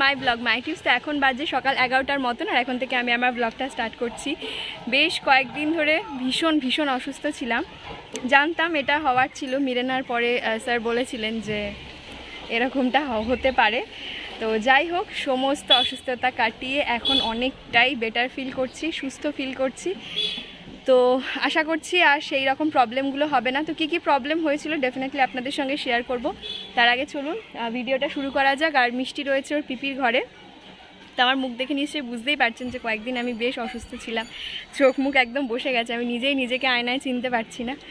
My blog my tips. তো এখন বাজে সকাল 11টার মতন, আর এখন থেকে আমি আমার ব্লগটা স্টার্ট করছি। বেশ কয়েকদিন ধরে ভীষণ অসুস্থ ছিলাম, জানতাম এটা হওয়ার ছিল। মিরেনার পরে স্যার বলেছিলেন যে এরকমটা হতে পারে। তো যাই হোক, সমস্ত অসুস্থতা কাটিয়ে এখন অনেকটাই বেটার ফিল করছি, সুস্থ ফিল করছি। তো আশা করছি আর সেই রকম প্রবলেমগুলো হবে না। তো কী প্রবলেম হয়েছিল ডেফিনেটলি আপনাদের সঙ্গে শেয়ার করব। তার আগে চলুন ভিডিওটা শুরু করা যাক। আর মিষ্টি রয়েছে ওর পিপির ঘরে। তো আমার মুখ দেখে নিশ্চয়ই বুঝতেই পারছেন যে কয়েকদিন আমি বেশ অসুস্থ ছিলাম, চোখ মুখ একদম বসে গেছে, আমি নিজেকে আয়নায় চিনতে পারছি না।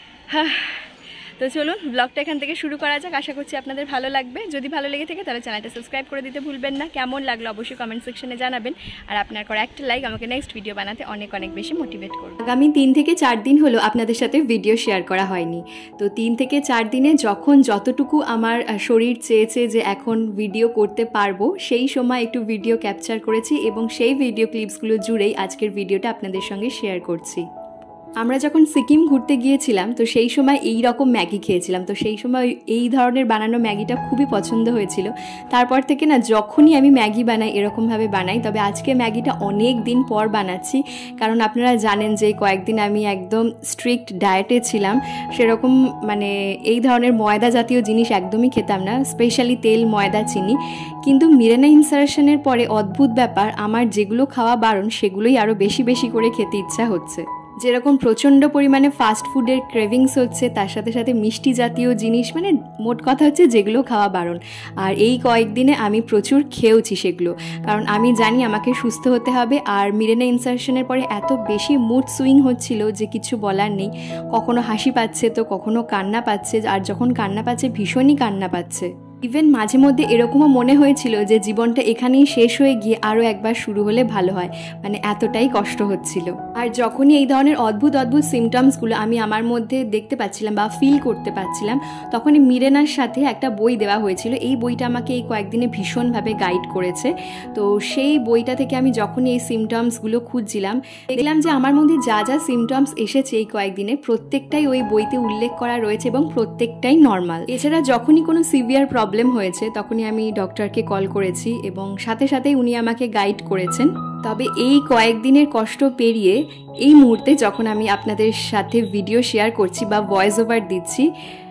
তো চলুন ব্লগটা এখান থেকে শুরু করা যাক। আশা করছি আপনাদের ভালো লাগবে। যদি ভালো লেগে থাকে তাহলে চ্যানেলটা সাবস্ক্রাইব করে দিতে ভুলবেন না। কেমন লাগলো অবশ্যই কমেন্ট সেকশনে জানাবেন। আর আপনার করা একটা লাইক আমাকে নেক্সট ভিডিও বানাতে অনেক বেশি মোটিভেট করবে। আগামী 3 থেকে 4 দিন হলো আপনাদের সাথে ভিডিও শেয়ার করা হয়নি। তো 3 থেকে 4 দিনে যতটুকু আমার শরীর চেয়েছে যে এখন ভিডিও করতে পারবো, সেই সময় একটু ভিডিও ক্যাপচার করেছি এবং সেই ভিডিও ক্লিপসগুলো জুড়েই আজকের ভিডিওটা আপনাদের সঙ্গে শেয়ার করছি। আমরা যখন সিকিম ঘুরতে গিয়েছিলাম তো সেই সময় এই রকম ম্যাগি খেয়েছিলাম। তো সেই সময় এই ধরনের বানানো ম্যাগিটা খুবই পছন্দ হয়েছিল। তারপর থেকে না, যখনই আমি ম্যাগি বানাই এরকমভাবে বানাই। তবে আজকে ম্যাগিটা অনেক দিন পর বানাচ্ছি, কারণ আপনারা জানেন যে কয়েকদিন আমি একদম স্ট্রিক্ট ডায়েটে ছিলাম। সেরকম মানে এই ধরনের ময়দা জাতীয় জিনিস একদমই খেতাম না, স্পেশালি তেল, ময়দা, চিনি। কিন্তু মিরেনা ইনসার্শনের পরে অদ্ভুত ব্যাপার, আমার যেগুলো খাওয়া বারণ সেগুলোই আরও বেশি করে খেতে ইচ্ছা হচ্ছে। যেরকম প্রচণ্ড পরিমাণে ফাস্ট ফুডের ক্রেভিংস হচ্ছে, তার সাথে সাথে মিষ্টি জাতীয় জিনিস, মানে মোট কথা হচ্ছে যেগুলো খাওয়া বারণ। আর এই কয়েকদিনে আমি প্রচুর খেয়েওছি সেগুলো, কারণ আমি জানি আমাকে সুস্থ হতে হবে। আর মিরেনা ইনসার্শনের পরে এত বেশি মুড সুইং হচ্ছিল যে কিছু বলার নেই। কখনো হাসি পাচ্ছে তো কখনো কান্না পাচ্ছে, আর যখন কান্না পাচ্ছে ভীষণই কান্না পাচ্ছে। ইভেন মাঝে মধ্যে এরকমও মনে হয়েছিল যে জীবনটা এখানেই শেষ হয়ে গিয়ে আরও একবার শুরু হলে ভালো হয়, মানে এতটাই কষ্ট হচ্ছিল। আর যখনই এই ধরনের অদ্ভুত সিমটমসগুলো আমি আমার মধ্যে দেখতে পাচ্ছিলাম বা ফিল করতে পারছিলাম, তখনই মিরেনার সাথে একটা বই দেওয়া হয়েছিল। এই বইটা আমাকে এই কয়েকদিনে ভীষণভাবে গাইড করেছে। তো সেই বইটা থেকে আমি যখনই এই সিমটমসগুলো খুঁজছিলাম, দেখলাম যে আমার মধ্যে যা সিমটমস এসেছে এই কয়েকদিনে প্রত্যেকটাই ওই বইতে উল্লেখ করা রয়েছে এবং প্রত্যেকটাই নর্মাল। এছাড়া যখনই কোনো সিভিয়ার প্রবলেম হয়েছে তখনই আমি ডক্টরকে কল করেছি এবং সাথেই উনি আমাকে গাইড করেছেন। তবে এই কয়েকদিনের কষ্ট পেরিয়ে এই মুহূর্তে যখন আমি আপনাদের সাথে ভিডিও শেয়ার করছি বা ভয়েস ওভার দিচ্ছি,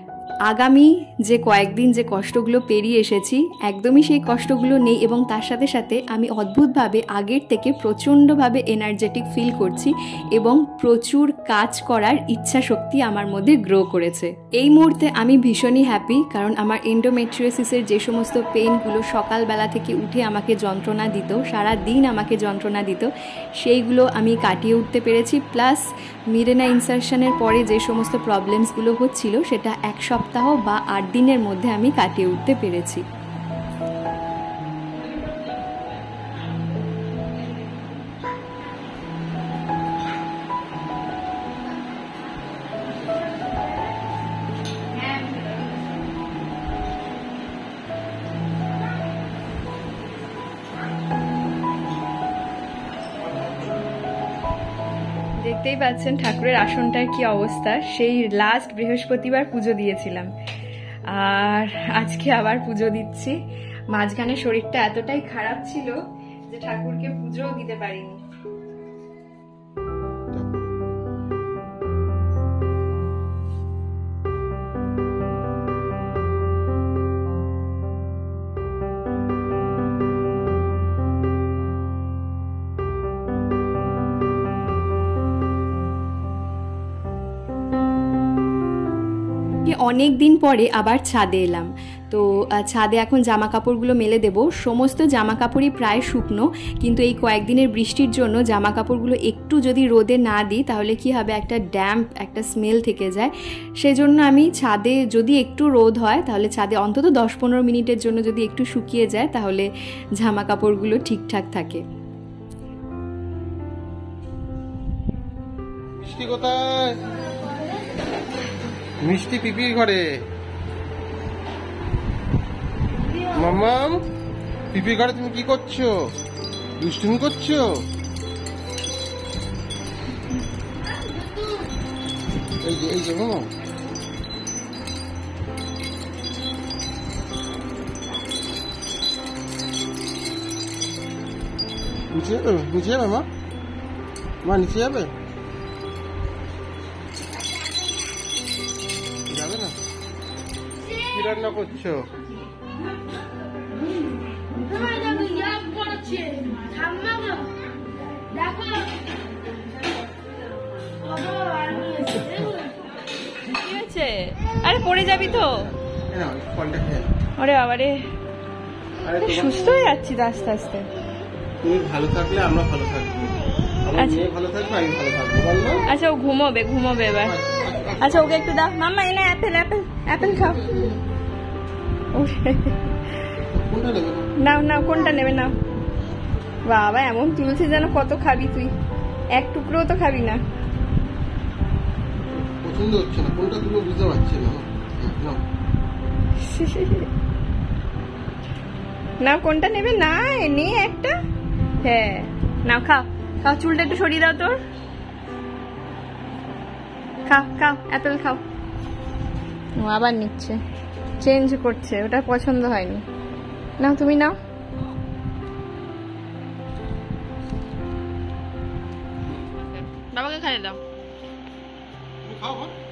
আগামী যে কয়েকদিন যে কষ্টগুলো পেরিয়ে এসেছি একদমই সেই কষ্টগুলো নেই। এবং তার সাথে আমি অদ্ভুতভাবে আগের থেকে প্রচণ্ডভাবে এনার্জেটিক ফিল করছি এবং প্রচুর কাজ করার ইচ্ছা শক্তি আমার মধ্যে গ্রো করেছে। এই মুহূর্তে আমি ভীষণই হ্যাপি, কারণ আমার এন্ডোমেট্রিওসিসের যে সমস্ত পেইনগুলো সকালবেলা থেকে উঠে আমাকে যন্ত্রণা দিত, সারা দিন আমাকে যন্ত্রণা দিত, সেইগুলো আমি কাটিয়ে উঠতে পেরেছি। প্লাস মিরেনা ইনসার্শনের পরে যে সমস্ত প্রবলেমসগুলো হচ্ছিল সেটা 1 সপ্তাহ বা 8 দিনের মধ্যে আমি কাটিয়ে উঠতে পেরেছি। দেখতেই পাচ্ছেন ঠাকুরের আসনটার কি অবস্থা। সেই লাস্ট বৃহস্পতিবার পুজো দিয়েছিলাম আর আজকে আবার পুজো দিচ্ছি। মাঝখানে শরীরটা এতটাই খারাপ ছিল যে ঠাকুরকে পুজোও দিতে পারিনি। অনেক দিন পরে আবার ছাদে এলাম। তো ছাদে এখন জামা কাপড়গুলো মেলে দেব। সমস্ত জামা কাপড়ই প্রায় শুকনো, কিন্তু এই কয়েকদিনের বৃষ্টির জন্য জামা কাপড়গুলো একটু যদি রোদে না দিই তাহলে কি হবে, একটা ড্যাম্প একটা স্মেল থেকে যায়। সেজন্য আমি ছাদে যদি একটু রোদ হয় তাহলে ছাদে অন্তত 10-15 মিনিটের জন্য যদি একটু শুকিয়ে যায় তাহলে জামা কাপড়গুলো ঠিকঠাক থাকে। মিষ্টি কোথায়? মিষ্টি পিপির ঘরে। মাম্মাম, পিপির ঘরে তুমি কি করছো? দুষ্টুমি করছো? এই যে মামা, নিচে যাবে? নিচে যাবে মা? মা নিচে যাবে? যাবে না? কি রান্না করছো? কি হয়েছে? আরে পড়ে যাবি তো। ফলটা খেয়ে। আরে বাবারে, আরে সুস্থ হয়ে যাচ্ছি তো আস্তে আস্তে। তুমি ভালো থাকলে আমরা ভালো থাকবো, আমার মেয়ে ভালো থাকবে, আমি ভালো থাকবো, বললো। আচ্ছা ও ঘুমোবে এবার। আচ্ছা ওকে একটু দাও মাম্মা, এনে অ্যাপেল খাও। কোনটা নেবে? নাও কোনটা নেবে নাও। বাবা এমন তুলছে যেন কত খাবি তুই, এক টুকরো তো খাবি না। পছন্দ হচ্ছে না কোনটা, তুমি বুঝতে পারছি না। না কোনটা নেবে? না নে একটা। হ্যাঁ নাও খাও, চুলটা একটু সরিয়ে দাও তোর। খাও অ্যাপেল খাও। ও আবার নিচ্ছে, চেঞ্জ করছে, ওটা পছন্দ হয়নি। নাও তুমি নাও। বাবাকে খাইয়ে দাও। খাও।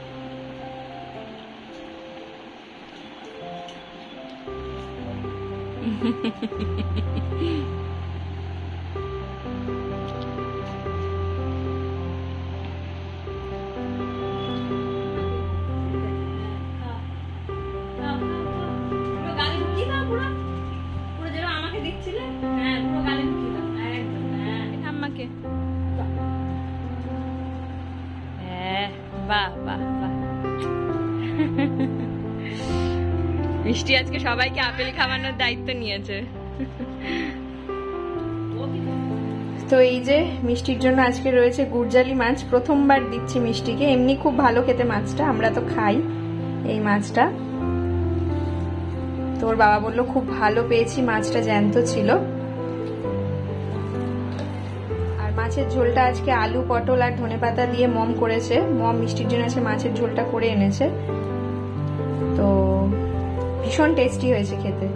মিষ্টি আজকে সবাইকে আপেল খাওয়ানোর দায়িত্ব নিয়েছে। তো এই যে মিষ্টির জন্য আজকে রয়েছে গুড়জালি মাছ, প্রথমবার দিচ্ছি মিষ্টিকে। এমনি খুব ভালো খেতে মাছটা, আমরা তো খাই এই মাছটা। তোর বাবা বললো খুব ভালো পেয়েছি, মাছটা জ্যান্ত ছিল। আর মাছের ঝোলটা আজকে আলু পটল আর ধনেপাতা দিয়ে মম করেছে। মম মিষ্টির জন্য আজকে মাছের ঝোলটা করে এনেছে, তো ভীষণ টেস্টি হয়েছে খেতে।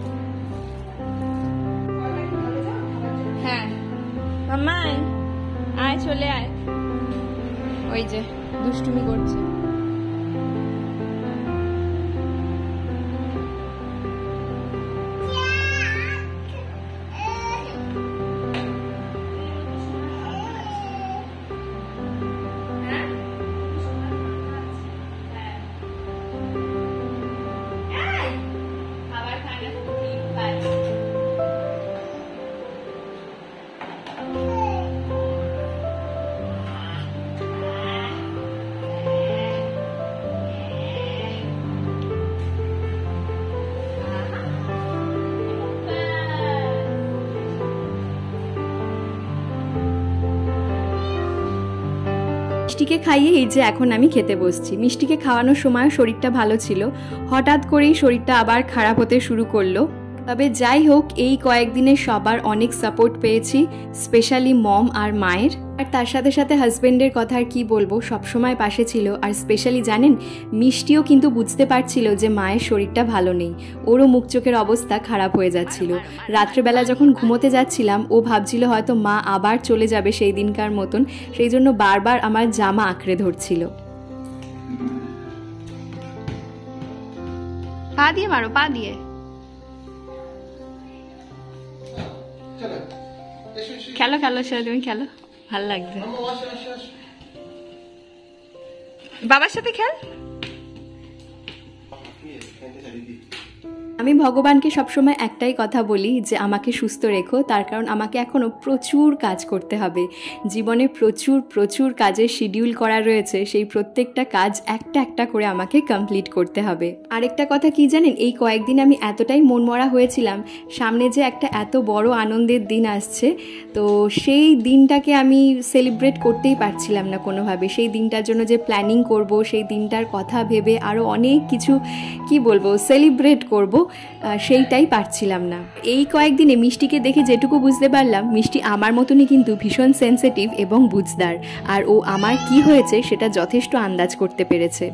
হ্যাঁ মাম্মা আয়, চলে আয়। ওই যে দুষ্টুমি করছে। মিষ্টিকে খাইয়ে এই যে এখন আমি খেতে বসছি। মিষ্টিকে খাওয়ানোর সময় শরীরটা ভালো ছিল, হঠাৎ করেই শরীরটা আবার খারাপ হতে শুরু করলো। তবে যাই হোক, এই কয়েকদিনে সবার অনেক সাপোর্ট পেয়েছি, স্পেশালি মম আর মায়ের। আর তার সাথে সাথে হাজব্যান্ডের কথা আর কি বলবো, সবসময় পাশে ছিল। আর স্পেশালি জানেন, মিষ্টিও কিন্তু বুঝতে পারছিল যে মায়ের শরীরটা ভালো নেই, ওরও মুখ চোখের অবস্থা খারাপ হয়ে যাচ্ছিল। রাত্রেবেলা যখন ঘুমোতে যাচ্ছিলাম, ও ভাবছিল হয়তো মা আবার চলে যাবে সেই দিনকার মতন, সেই জন্য বারবার আমার জামা আঁকড়ে ধরছিল। পা দিয়ে মারো, পা দিয়ে। খেলো ছেলে, তুমি খেলো, ভাল লাগবে। বাবার সাথে খেল। আমি ভগবানকে সবসময় একটাই কথা বলি যে আমাকে সুস্থ রেখো, তার কারণ আমাকে এখনও প্রচুর কাজ করতে হবে। জীবনে প্রচুর কাজের শিডিউল করা রয়েছে, সেই প্রত্যেকটা কাজ একটা একটা করে আমাকে কমপ্লিট করতে হবে। আরেকটা কথা কি জানেন, এই কয়েকদিন আমি এতটাই মনমরা হয়েছিলাম, সামনে যে একটা এত বড় আনন্দের দিন আসছে, তো সেই দিনটাকে আমি সেলিব্রেট করতেই পারছিলাম না কোনোভাবে। সেই দিনটার জন্য যে প্ল্যানিং করব, সেই দিনটার কথা ভেবে আরও অনেক কিছু কি বলবো সেলিব্রেট করব, সেইটাই পারছিলাম না। এই কয়েকদিনে মিষ্টিকে দেখে যেটুকু বুঝতে পারলাম, মিষ্টি আমার মতনই কিন্তু ভীষণ সেন্সিটিভ এবং বুঝদার, আর ও আমার কি হয়েছে সেটা যথেষ্ট আন্দাজ করতে পেরেছে।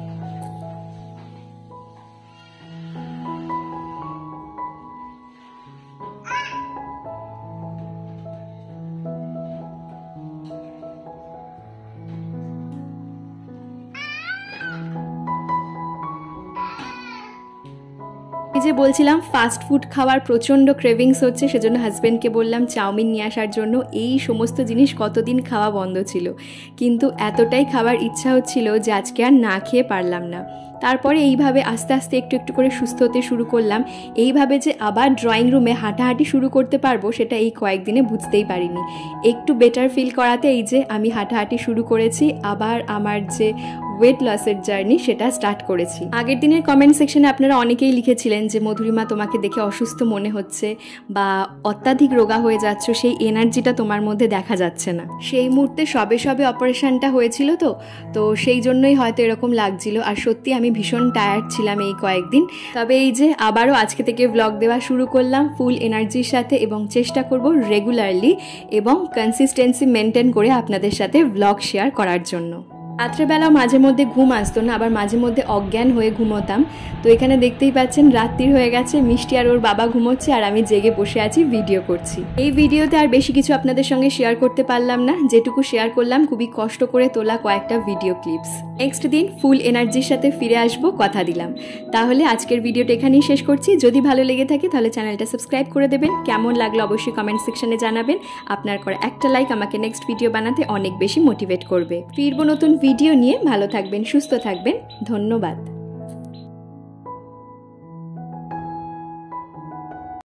ওই যে বলছিলাম ফাস্ট ফুড খাওয়ার প্রচণ্ড ক্রেভিংস হচ্ছে, সেজন্য হাজব্যান্ডকে বললাম চাউমিন নিয়ে আসার জন্য। এই সমস্ত জিনিস কতদিন খাওয়া বন্ধ ছিল, কিন্তু এতটাই খাবার ইচ্ছা হচ্ছিল যে আজকে আর না খেয়ে পারলাম না। তারপরে এইভাবে আস্তে আস্তে একটু একটু করে সুস্থ হতে শুরু করলাম। এইভাবে যে আবার ড্রয়িং রুমে হাঁটাহাঁটি শুরু করতে পারবো সেটা এই কয়েকদিনে বুঝতেই পারিনি। একটু বেটার ফিল করাতে এই যে আমি হাঁটাহাঁটি শুরু করেছি, আবার আমার যে ওয়েট লসের জার্নি সেটা স্টার্ট করেছি। আগের দিনের কমেন্ট সেকশনে আপনারা অনেকেই লিখেছিলেন যে মধুরিমা তোমাকে দেখে অসুস্থ মনে হচ্ছে বা অত্যাধিক রোগা হয়ে যাচ্ছ, সেই এনার্জিটা তোমার মধ্যে দেখা যাচ্ছে না। সেই মুহূর্তে সবে সবে অপারেশনটা হয়েছিল তো সেই জন্যই হয়তো এরকম লাগছিল। আর সত্যি আমি ভীষণ টায়ার্ড ছিলাম এই কয়েকদিন। তবে এই যে আবারও আজকে থেকে ব্লগ দেওয়া শুরু করলাম ফুল এনার্জির সাথে, এবং চেষ্টা করব রেগুলারলি এবং কনসিস্টেন্সি মেনটেন করে আপনাদের সাথে ব্লগ শেয়ার করার জন্য। রাত্রেবেলা মাঝে মধ্যে ঘুম আসতো না, আবার মাঝে মধ্যে অজ্ঞান হয়ে ঘুমোতাম। তো এখানে দেখতেই পাচ্ছেন রাত্রির হয়ে গেছে, মিষ্টি আর ওর বাবা ঘুমোচ্ছে আর আমি জেগে বসে আছি ভিডিও করছি। এই ভিডিওতে আর বেশি কিছু আপনাদের সঙ্গে শেয়ার করতে পারলাম না, যেটুকু শেয়ার করলাম খুবই কষ্ট করে তোলা কয়েকটা ভিডিও ক্লিপস। নেক্সট দিন ফুল এনার্জির সাথে ফিরে আসবো, কথা দিলাম। তাহলে আজকের ভিডিওটা এখানেই শেষ করছি। যদি ভালো লেগে থাকে তাহলে চ্যানেলটা সাবস্ক্রাইব করে দেবেন। কেমন লাগলো অবশ্যই কমেন্ট সেকশনে জানাবেন। আপনার করা একটা লাইক আমাকে নেক্সট ভিডিও বানাতে অনেক বেশি মোটিভেট করবে। ফিরবো নতুন ভিডিও নিয়ে। ভালো থাকবেন, সুস্থ থাকবেন, ধন্যবাদ।